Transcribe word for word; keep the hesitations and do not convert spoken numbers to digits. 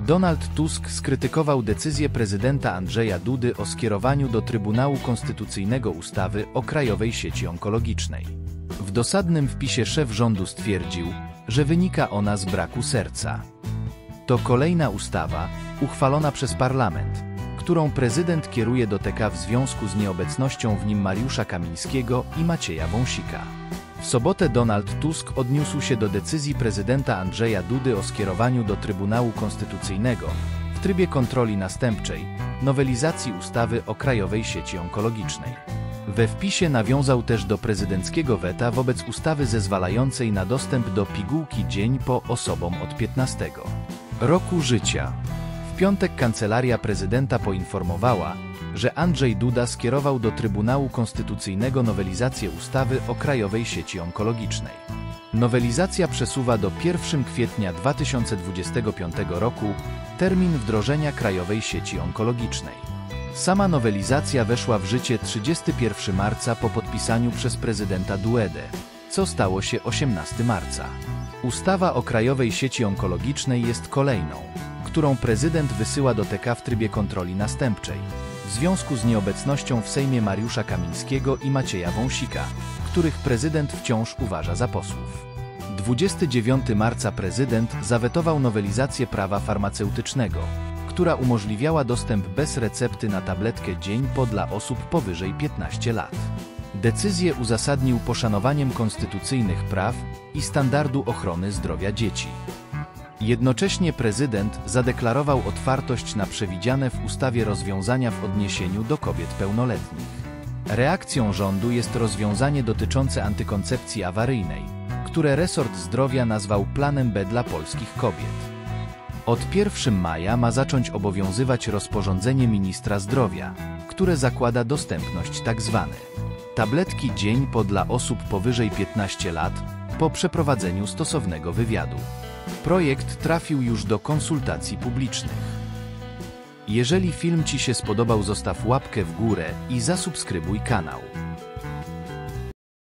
Donald Tusk skrytykował decyzję prezydenta Andrzeja Dudy o skierowaniu do Trybunału Konstytucyjnego ustawy o Krajowej Sieci Onkologicznej. W dosadnym wpisie szef rządu stwierdził, że wynika ona z braku serca. To kolejna ustawa, uchwalona przez parlament, którą prezydent kieruje do T K w związku z nieobecnością w nim Mariusza Kamińskiego i Macieja Wąsika. W sobotę Donald Tusk odniósł się do decyzji prezydenta Andrzeja Dudy o skierowaniu do Trybunału Konstytucyjnego, w trybie kontroli następczej, nowelizacji ustawy o Krajowej Sieci Onkologicznej. We wpisie nawiązał też do prezydenckiego weta wobec ustawy zezwalającej na dostęp do pigułki dzień po osobom od piętnastego roku życia. W piątek Kancelaria Prezydenta poinformowała, że Andrzej Duda skierował do Trybunału Konstytucyjnego nowelizację ustawy o Krajowej Sieci Onkologicznej. Nowelizacja przesuwa do pierwszego kwietnia dwa tysiące dwudziestego piątego roku termin wdrożenia Krajowej Sieci Onkologicznej. Sama nowelizacja weszła w życie trzydziestego pierwszego marca po podpisaniu przez prezydenta Dudę, co stało się osiemnastego marca. Ustawa o Krajowej Sieci Onkologicznej jest kolejną, którą prezydent wysyła do T K w trybie kontroli następczej, w związku z nieobecnością w Sejmie Mariusza Kamińskiego i Macieja Wąsika, których prezydent wciąż uważa za posłów. dwudziestego dziewiątego marca prezydent zawetował nowelizację prawa farmaceutycznego, która umożliwiała dostęp bez recepty na tabletkę dzień po dla osób powyżej piętnastu lat. Decyzję uzasadnił poszanowaniem konstytucyjnych praw i standardu ochrony zdrowia dzieci. Jednocześnie prezydent zadeklarował otwartość na przewidziane w ustawie rozwiązania w odniesieniu do kobiet pełnoletnich. Reakcją rządu jest rozwiązanie dotyczące antykoncepcji awaryjnej, które resort zdrowia nazwał Planem B dla polskich kobiet. Od pierwszego maja ma zacząć obowiązywać rozporządzenie ministra zdrowia, które zakłada dostępność tzw. tabletki dzień po dla osób powyżej piętnastu lat po przeprowadzeniu stosownego wywiadu. Projekt trafił już do konsultacji publicznych. Jeżeli film Ci się spodobał, zostaw łapkę w górę i zasubskrybuj kanał.